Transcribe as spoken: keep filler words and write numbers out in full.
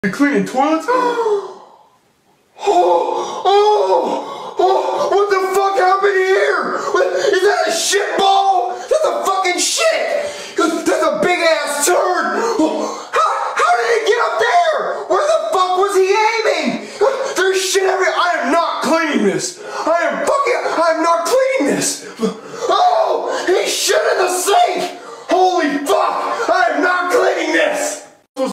You're cleaning toilets? Oh, oh, oh, what the fuck happened here? What, is that a shit ball? That's a fucking shit! That's a big ass turd! Oh, how, how did it get up there? Where the fuck was he aiming? There's shit everywhere. I am not cleaning this. I am fucking, I am not cleaning this.